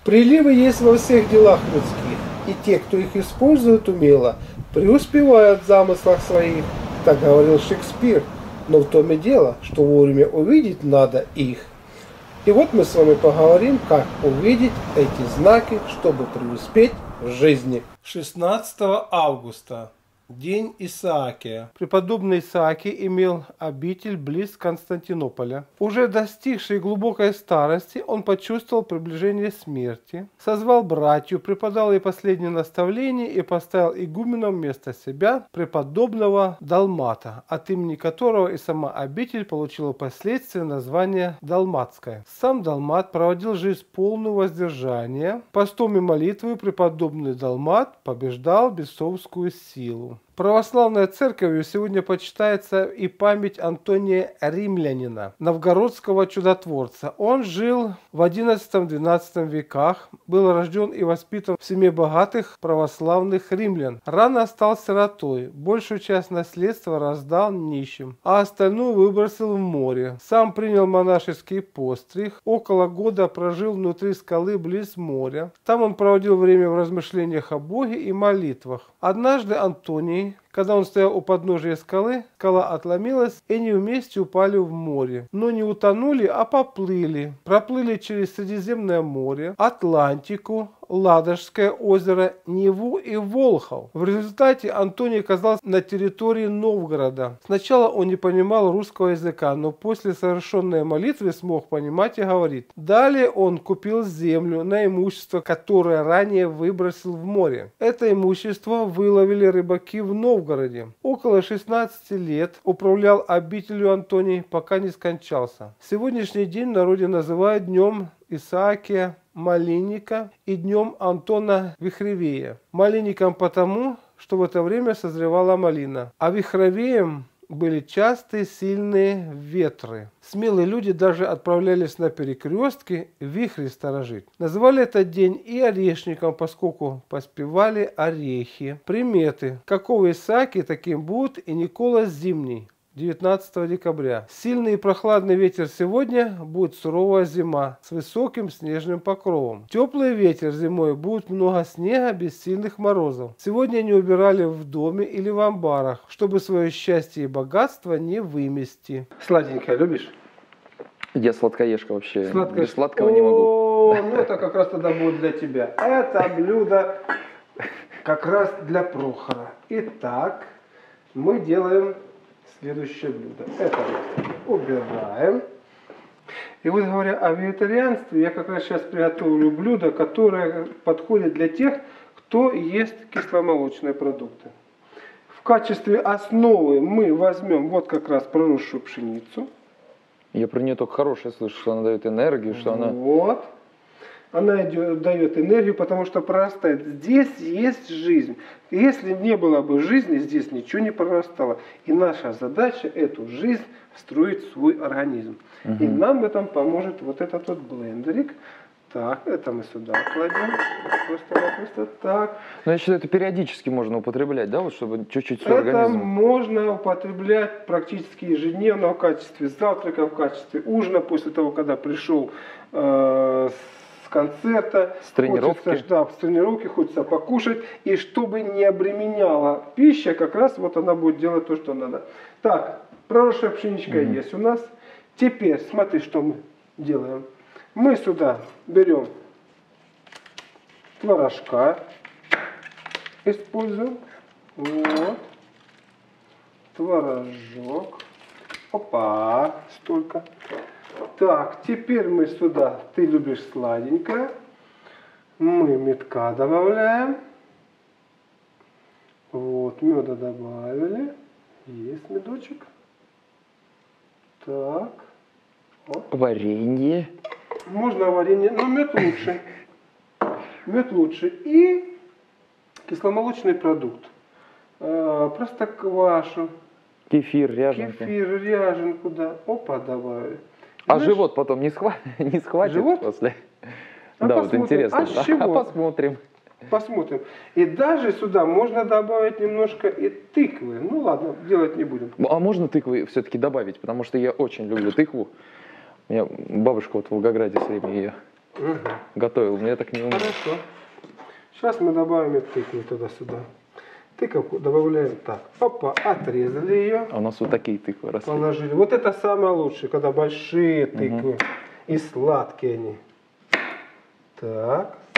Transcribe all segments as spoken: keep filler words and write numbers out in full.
Приливы есть во всех делах людских, и те, кто их использует умело, преуспевают в замыслах своих. Так говорил Шекспир. Но в том и дело, что вовремя увидеть надо их. И вот мы с вами поговорим, как увидеть эти знаки, чтобы преуспеть в жизни. шестнадцатого августа. День Исаакия. Преподобный Исаакий имел обитель близ Константинополя. Уже достигший глубокой старости, он почувствовал приближение смерти, созвал братью, преподал ей последнее наставление и поставил игуменом вместо себя преподобного Далмата, от имени которого и сама обитель получила впоследствии название Далматское. Сам Далмат проводил жизнь полную воздержания. Постом и молитвой преподобный Далмат побеждал бесовскую силу. Православной церковью сегодня почитается и память Антония Римлянина, новгородского чудотворца. Он жил в одиннадцатом-двенадцатом веках, был рожден и воспитан в семье богатых православных римлян. Рано стал сиротой, большую часть наследства раздал нищим, а остальную выбросил в море. Сам принял монашеский постриг, около года прожил внутри скалы близ моря. Там он проводил время в размышлениях о Боге и молитвах. Однажды Антоний, когда он стоял у подножия скалы, скала отломилась, и они вместе упали в море. Но не утонули, а поплыли. Проплыли через Средиземное море, Атлантику, Ладожское озеро, Неву и Волхов. В результате Антоний оказался на территории Новгорода. Сначала он не понимал русского языка, но после совершенной молитвы смог понимать и говорить. Далее он купил землю на имущество, которое ранее выбросил в море. Это имущество выловили рыбаки в Новгороде. Около шестнадцати лет управлял обителью Антоний, пока не скончался. Сегодняшний день в народе называют днем Исаакия Малинника и днем Антона Вихревея. Малинником потому, что в это время созревала малина, а Вихревеем были частые сильные ветры. Смелые люди даже отправлялись на перекрестки вихри сторожить. Называли этот день и орешником, поскольку поспевали орехи. Приметы. Какого Исааки, таким будет и Никола Зимний. девятнадцатого декабря. Сильный и прохладный ветер сегодня, будет суровая зима с высоким снежным покровом. Теплый ветер зимой, будет много снега без сильных морозов. Сегодня не убирали в доме или в амбарах, чтобы свое счастье и богатство не вымести. Сладенькое любишь? Я сладкоежка вообще. Сладкое... Без сладкого не могу. О, ну это как раз тогда будет для тебя. Это блюдо как раз для Прохора. Итак, мы делаем следующее блюдо. Это убираем. И вот говоря о вегетарианстве, я как раз сейчас приготовлю блюдо, которое подходит для тех, кто ест кисломолочные продукты. В качестве основы мы возьмем вот как раз проросшую пшеницу. Я про нее только хорошее слышу, что она дает энергию, что она... Вот. Она идет, дает энергию, потому что прорастает. Здесь есть жизнь. Если не было бы жизни, здесь ничего не прорастало. И наша задача эту жизнь встроить в свой организм. Угу. И нам в этом поможет вот этот вот блендерик. Так, это мы сюда кладем. Просто-напросто так. Ну, я считаю, это периодически можно употреблять, да, вот чтобы чуть-чуть свой это организм... можно употреблять практически ежедневно в качестве завтрака, в качестве ужина, после того, когда пришел э, с концерта, с тренировки. Хочется, да, с тренировки хочется покушать, и чтобы не обременяла пища, как раз вот она будет делать то, что надо. Так, проросшая пшеничка mm-hmm. есть у нас. Теперь смотри, что мы делаем. Мы сюда берем творожка, используем. Вот. Творожок. Опа, столько. Так, теперь мы сюда, ты любишь сладенькое, мы медка добавляем. Вот, меда добавили. Есть медочек. Так. Вот. Варенье. Можно варенье, но мед лучше. Мед лучше. И кисломолочный продукт. Простоквашу. Кефир, ряженку. Кефир, ряженку, да. Опа, добавили. А Знаешь, живот потом не, схва... не схватит живот? после? А да, вот интересно. А с чего? А посмотрим. Посмотрим. И даже сюда можно добавить немножко и тыквы. Ну ладно, делать не будем. А можно тыквы все-таки добавить? Потому что я очень люблю тыкву. У меня бабушка вот в Волгограде все время ее Угу. готовил, но я так не умею. Хорошо. Сейчас мы добавим тыкву туда-сюда. Тыковку добавляем так. Опа, отрезали ее. А у нас вот такие тыквы росли. Положили. Вот это самое лучшее, когда большие тыквы. Угу. И сладкие они. Так.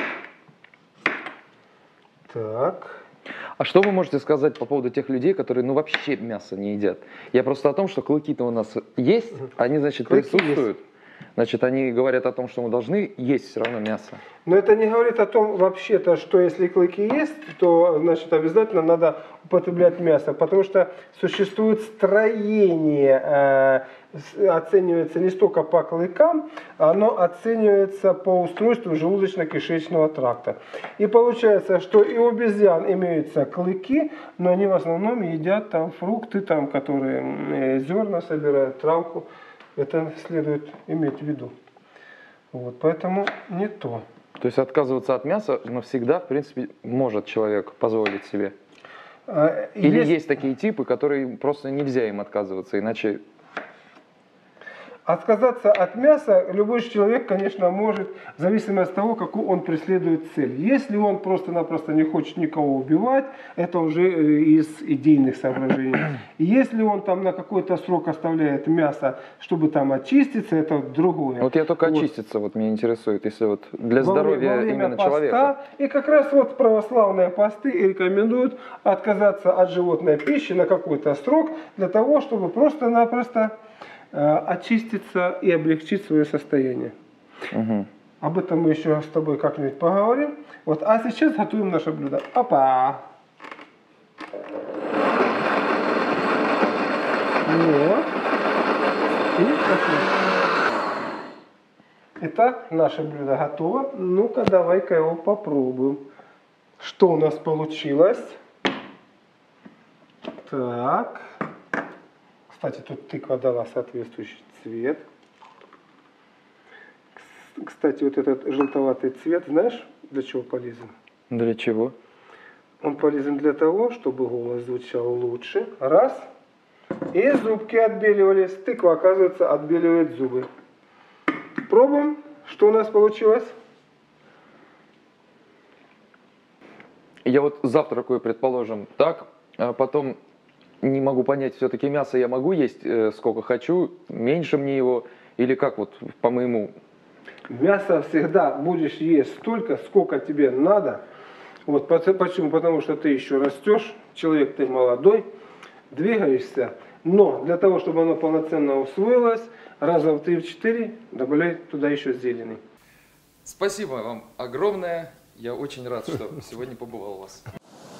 Так. А что вы можете сказать по поводу тех людей, которые ну вообще мясо не едят? Я просто о том, что клыки-то у нас есть, они, значит, клыки присутствуют. Есть. Значит, они говорят о том, что мы должны есть все равно мясо. Но это не говорит о том вообще-то, что если клыки есть, то, значит, обязательно надо употреблять мясо. Потому что существует строение, э, оценивается не столько по клыкам, оно оценивается по устройству желудочно-кишечного тракта. И получается, что и у обезьян имеются клыки, но они в основном едят там фрукты, там, которые э, зерна собирают, травку. Это следует иметь в виду. Вот, поэтому не то. То есть отказываться от мяса навсегда, в принципе, может человек позволить себе? А, Или есть... есть такие типы, которые просто нельзя им отказываться, иначе... Отказаться от мяса любой человек, конечно, может, в зависимости от того, какую он преследует цель. Если он просто-напросто не хочет никого убивать, это уже из идейных соображений. И если он там на какой-то срок оставляет мясо, чтобы там очиститься, это другое. Вот я только вот. Очиститься вот меня интересует, если вот для здоровья во время именно поста, человека. И как раз вот православные посты рекомендуют отказаться от животной пищи на какой-то срок, для того, чтобы просто-напросто очиститься и облегчить свое состояние. Угу. Об этом мы еще с тобой как-нибудь поговорим. Вот, а сейчас готовим наше блюдо. Опа! Вот. И Итак, наше блюдо готово. Ну-ка, давай-ка его попробуем. Что у нас получилось? Так. Кстати, тут тыква дала соответствующий цвет. Кстати, вот этот желтоватый цвет, знаешь, для чего полезен? Для чего? Он полезен для того, чтобы голос звучал лучше. Раз. И зубки отбеливались. Тыква, оказывается, отбеливает зубы. Пробуем. Что у нас получилось? Я вот завтракаю, предположим, так, а потом... Не могу понять, все-таки мясо я могу есть э, сколько хочу, меньше мне его, или как вот по моему? Мясо всегда будешь есть столько, сколько тебе надо. Вот почему? Потому что ты еще растешь, человек ты молодой, двигаешься. Но для того, чтобы оно полноценно усвоилось, раза в три-четыре добавляй туда еще зелени. Спасибо вам огромное. Я очень рад, что сегодня побывал у вас.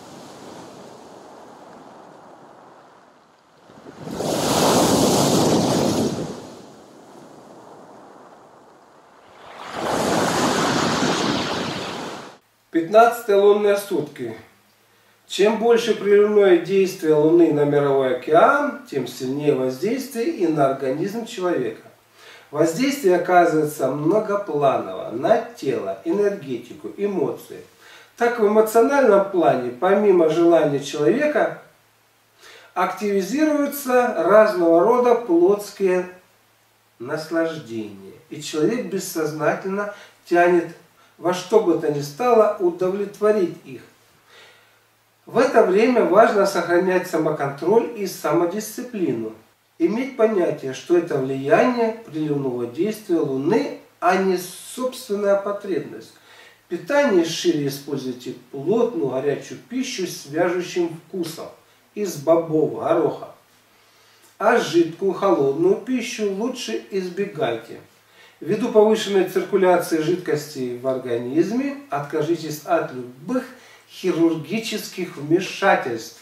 пятнадцатые лунные сутки. Чем больше прерывное действие Луны на мировой океан, тем сильнее воздействие и на организм человека. Воздействие оказывается многопланово на тело, энергетику, эмоции. Так в эмоциональном плане, помимо желания человека, активизируются разного рода плотские наслаждения. И человек бессознательно тянет во что бы то ни стало удовлетворить их. В это время важно сохранять самоконтроль и самодисциплину. Иметь понятие, что это влияние приливного действия Луны, а не собственная потребность. В питании шире используйте плотную горячую пищу с вяжущим вкусом из бобов, гороха. А жидкую холодную пищу лучше избегайте. Ввиду повышенной циркуляции жидкостей в организме откажитесь от любых хирургических вмешательств.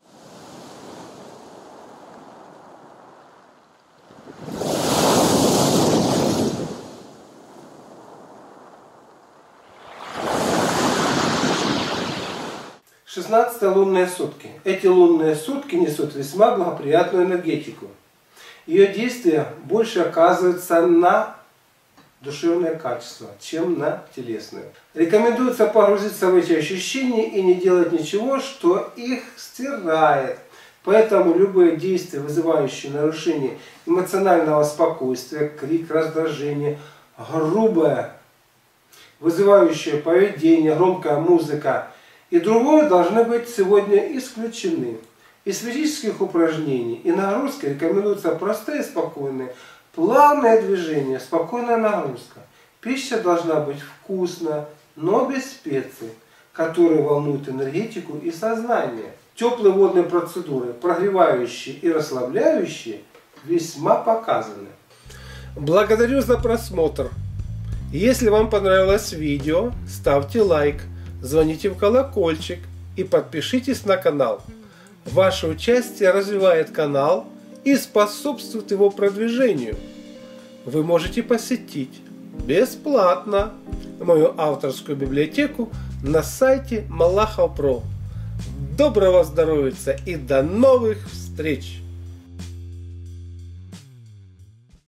шестнадцатые лунные сутки. Эти лунные сутки несут весьма благоприятную энергетику. Ее действие больше оказывается на душевное качество, чем на телесное. Рекомендуется погрузиться в эти ощущения и не делать ничего, что их стирает. Поэтому любые действия, вызывающие нарушение эмоционального спокойствия, крик, раздражение, грубое вызывающее поведение, громкая музыка и другое должны быть сегодня исключены. Из физических упражнений и нагрузки рекомендуются простые, спокойные, плавные движения, спокойная нагрузка. Пища должна быть вкусная, но без специй, которые волнуют энергетику и сознание. Теплые водные процедуры, прогревающие и расслабляющие, весьма показаны. Благодарю за просмотр. Если вам понравилось видео, ставьте лайк, звоните в колокольчик и подпишитесь на канал. Ваше участие развивает канал и способствует его продвижению. Вы можете посетить бесплатно мою авторскую библиотеку на сайте Малахов точка про. Доброго здоровья и до новых встреч!